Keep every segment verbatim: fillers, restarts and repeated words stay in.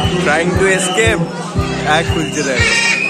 Trying to escape. এক খুলছে দেখো।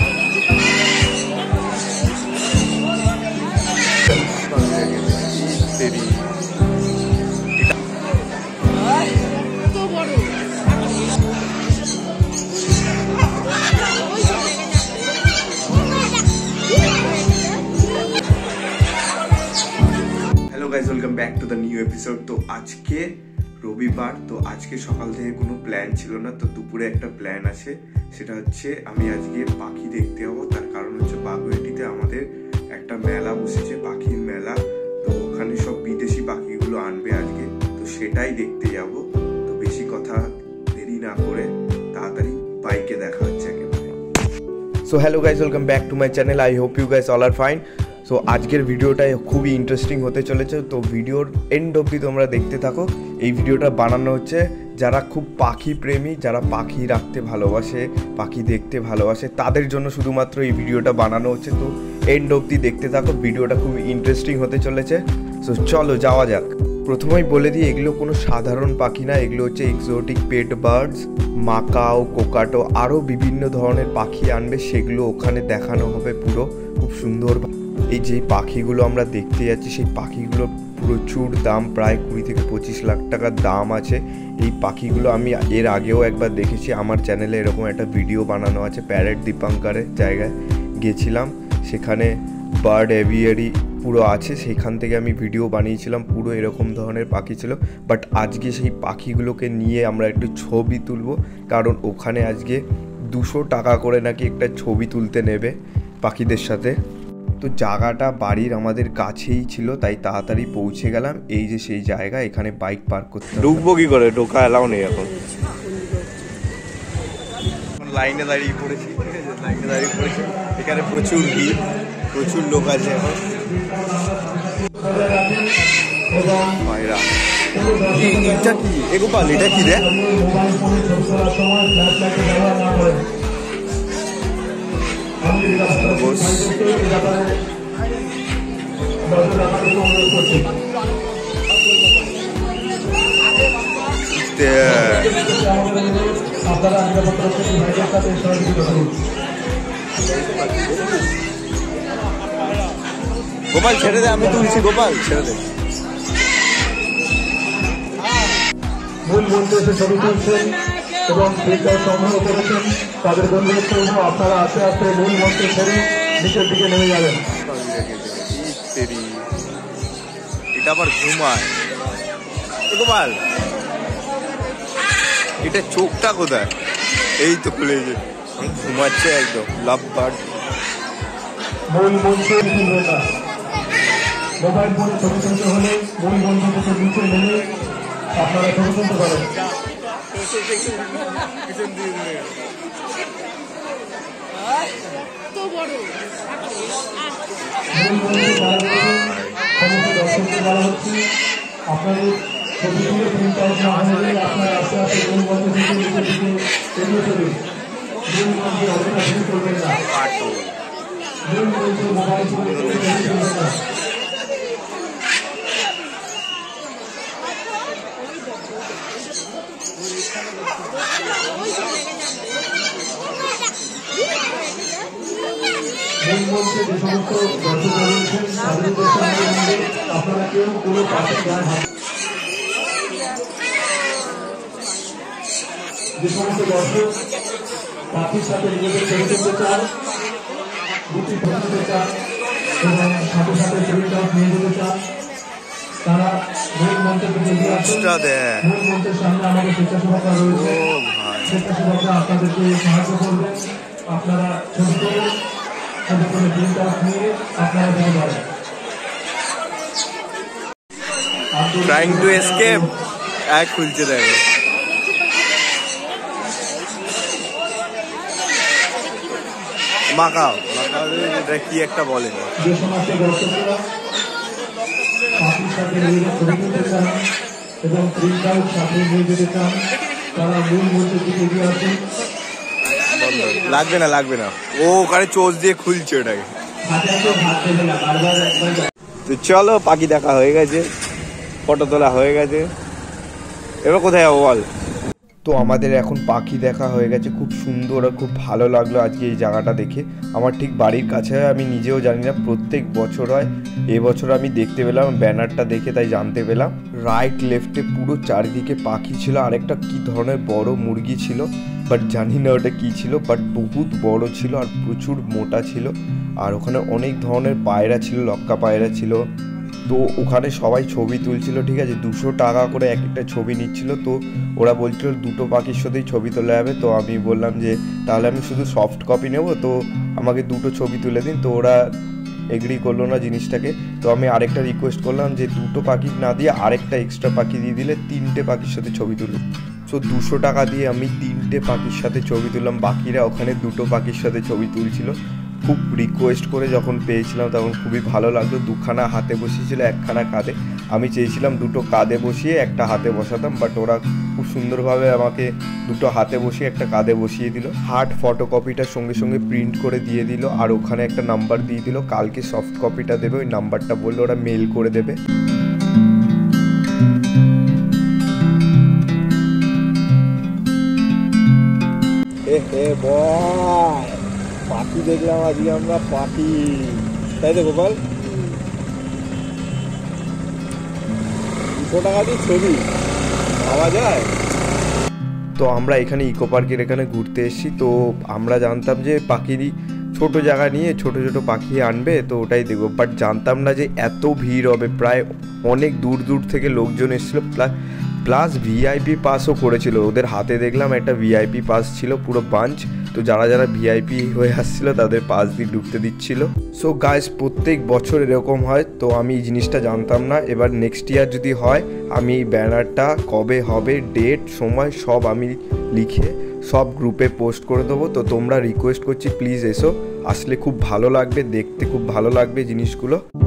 Hello guys, welcome back to the new episode. তো আজকে রবিবার, তো আজকে সকাল থেকে কোনো প্ল্যান ছিল না, তো দুপুরে একটা প্ল্যান আছে। সেটা হচ্ছে আমি আজকে পাখি দেখতে যাবো। তার কারণ হচ্ছে বাগুইআটিতে আমাদের একটা মেলা বসেছে, পাখির মেলা। তো ওখানে সব বিদেশি পাখিগুলো আনবে আজকে, তো সেটাই দেখতে যাব। তো বেশি কথা দেরি না করে তাড়াতাড়ি বাইকে দেখা হচ্ছে একেবারে। So hello guys, welcome back to my channel. I hope you guys all are fine. So আজকের ভিডিওটা খুবই ইন্টারেস্টিং হতে চলেছে, তো ভিডিওর এন্ড অবধি তোমরা দেখতে থাকো। এই ভিডিওটা বানানো হচ্ছে যারা খুব পাখি প্রেমী, যারা পাখি রাখতে ভালোবাসে, পাখি দেখতে ভালোবাসে, তাদের জন্য শুধুমাত্র এই ভিডিওটা বানানো হচ্ছে। তো এন্ড অবধি দেখতে থাকো, ভিডিওটা খুব ইন্টারেস্টিং হতে চলেছে। সো চলো যাওয়া যাক। প্রথমেই বলে দিই, এগুলো কোনো সাধারণ পাখি না, এগুলো হচ্ছে এক্সোটিক পেট বার্ডস, মাকাও, কোকাটো, আরও বিভিন্ন ধরনের পাখি আনবে, সেগুলো ওখানে দেখানো হবে পুরো খুব সুন্দর। এই যে পাখিগুলো আমরা দেখতে যাচ্ছি, সেই পাখিগুলোর প্রচুর দাম, প্রায় কুড়ি থেকে পঁচিশ লাখ টাকার দাম আছে। এই পাখিগুলো আমি এর আগেও একবার দেখেছি, আমার চ্যানেলে এরকম একটা ভিডিও বানানো আছে। প্যারেট দীপাঙ্কারের জায়গায় গেছিলাম, সেখানে বার্ড এভিয়ারি পুরো আছে, সেখান থেকে আমি ভিডিও বানিয়েছিলাম। পুরো এরকম ধরনের পাখি ছিল। বাট আজকে সেই পাখিগুলোকে নিয়ে আমরা একটু ছবি তুলব, কারণ ওখানে আজকে দুশো টাকা করে নাকি একটা ছবি তুলতে নেবে পাখিদের সাথে। তো জায়গাটা বাড়ির আমাদের কাছেই ছিল, তাই তাড়াতাড়ি পৌঁছে গেলাম। এই যে সেই জায়গা, এখানে বাইক পার্ক করতে। ঢুকবো কি করে? ঢোকা এলাও নেই এখন। লাইনে দাঁড়িয়ে পড়েছি, ঠিক আছে, লাইনে দাঁড়িয়ে পড়েছি। এখানে প্রচুর ভিড়, প্রচুর লোক আছে এখন। ভাইরা এটা কি? এ গোপাল, এটা কি রে? গোপাল ছেড়ে দে, আমি তুলছি। গোপাল ছেড়ে দে। মূল মঞ্চে এসে ছবি তুলছেন এবং ফিল্টার সংগ্রহ করেছেন, তাদের বন্ধুদের সঙ্গে আপনারা আস্তে আস্তে মূল মঞ্চে ছেড়ে নিচের দিকে নেমে যাবেন। এটা আবার ঘুমায় গোপাল, এটা চোখটা কোথায়? এই তো খুলে ঘুমাচ্ছে একদম। Love bird. মূল মঞ্চে মোবাইল ফোনে ছবি তুলতে হলে মূল মঞ্চ থেকে নিচে নেমে আপনারা ছবি তুলতে পারেন। আপনাদের ছবি তুলে প্রিন্ট আউট না হলে আপনারা আস্তে আস্তে মূল মঞ্চ থেকে নিচের দিকে এগিয়ে চলুন। মূল মঞ্চে অবস্থা শুরু করবেন না, মূল মঞ্চে মোবাইল ফোনে ছবি তুলবেন না। মূল মঞ্চে যে সমস্ত দর্শক রয়েছেন তাদের উদ্দেশ্যে আপনারা কেউ কোনো পাশে গায়ে হাত, যে সমস্ত দর্শক পাখির সাথে নিজেদের ছবি তুলতে চান, দুটি ফটো চান এবং সাথে সাথে ছবিটা নিয়ে যেতে চান, তারা মূল মঞ্চের দিকে এগিয়ে আসুন। মূল মঞ্চের সামনে আমাদের স্বেচ্ছাসেবকরা রয়েছে, স্বেচ্ছাসেবকরা আপনাদেরকে সাহায্য করবেন। আপনারা ছবি তুলুন, ছবি তুলে প্রিন্ট আউট নিয়ে আপনারা যেতে পারেন। Trying to escape. এক খুলছে দেখো। মাকাও, মাকাও এটা কি একটা বলে। যে সমস্ত দর্শকরা পাখির সাথে ছবি তুলতে চান এবং প্রিন্ট আউট সাথে নিয়ে যেতে চান, তারা মূল মঞ্চের দিকে এগিয়ে আসুন। লাগবে না, লাগবে না, ও ওখানে চোজ দিয়ে খুলছে ওটাকে। তো চলো, পাখি দেখা হয়ে গেছে, ফটো তোলা হয়ে গেছে, এবার কোথায় যাবো বল? তো আমাদের এখন পাখি দেখা হয়ে গেছে, খুব সুন্দর আর খুব ভালো লাগলো আজকে এই জায়গাটা দেখে। আমার ঠিক বাড়ির কাছে হয়, আমি নিজেও জানি না, প্রত্যেক বছর হয়। এবছর আমি দেখতে পেলাম ব্যানারটা দেখে, তাই জানতে পেলাম। রাইট লেফটে পুরো চারিদিকে পাখি ছিল, আরেকটা কি ধরনের বড় মুরগি ছিল, বাট জানি না ওটা কী ছিল, বাট বহুত বড় ছিল আর প্রচুর মোটা ছিল। আর ওখানে অনেক ধরনের পায়রা ছিল, লক্কা পায়রা ছিল। তো ওখানে সবাই ছবি তুলছিল, ঠিক আছে, দুশো টাকা করে এক একটা ছবি নিচ্ছিল। তো ওরা বলছিল দুটো পাখির সাথেই ছবি তোলা যাবে। তো আমি বললাম যে তাহলে আমি শুধু সফট কপি নেব, তো আমাকে দুটো ছবি তুলে দিন। তো ওরা এগ্রি করলো না জিনিসটাকে। তো আমি আরেকটা রিকোয়েস্ট করলাম যে দুটো পাখি না দিয়ে আরেকটা এক্সট্রা পাখি দিয়ে দিলে তিনটে পাখির সাথে ছবি তুলুন। সো দুশো টাকা দিয়ে আমি তিনটে পাখির সাথে ছবি তুললাম, বাকিরা ওখানে দুটো পাখির সাথে ছবি তুলছিল। খুব রিকোয়েস্ট করে যখন পেয়েছিলাম তখন খুবই ভালো লাগলো। দুখানা হাতে বসিয়েছিল, একখানা কাঁধে। আমি চেয়েছিলাম দুটো কাঁধে বসিয়ে একটা হাতে বসাতাম, বাট ওরা খুব সুন্দরভাবে আমাকে দুটো হাতে বসিয়ে একটা কাঁধে বসিয়ে দিল। হার্ড ফটোকপিটার সঙ্গে সঙ্গে প্রিন্ট করে দিয়ে দিল, আর ওখানে একটা নাম্বার দিয়ে দিল, কালকে সফট কপিটা দেবে, ওই নাম্বারটা বললে ওরা মেল করে দেবে। এ হে বয়, পাখি দেখলাম আজকে আমরা, পাখি, তাই তো গোপাল? দুশো টাকা দিয়ে ছবি পাওয়া যায়। তো আমরা এখানে ইকো পার্কের এখানে ঘুরতে এসেছি। তো আমরা জানতাম যে পাখিরই ছোট জায়গা নিয়ে ছোট ছোট পাখি আনবে, তো ওটাই দেখবো। বাট জানতাম না যে এত ভিড় হবে, প্রায় অনেক দূর দূর থেকে লোকজন এসেছিলো। প্লাস প্লাস ভিআইপি পাসও করেছিল, ওদের হাতে দেখলাম একটা ভিআইপি পাস ছিল পুরো বাঞ্চ। তো যারা যারা ভিআইপি হয়ে আসছিল তাদের পাস দিয়ে ঢুকতে দিচ্ছিল। সো গাইস, প্রত্যেক বছর এরকম হয়। তো আমি এই জিনিসটা জানতাম না। এবার নেক্সট ইয়ার যদি হয়, আমি এই ব্যানারটা কবে হবে, ডেট, সময় সব আমি লিখে সব গ্রুপে পোস্ট করে দেবো। তো তোমরা রিকোয়েস্ট করছি প্লিজ এসো, আসলে খুব ভালো লাগবে, দেখতে খুব ভালো লাগবে জিনিসগুলো।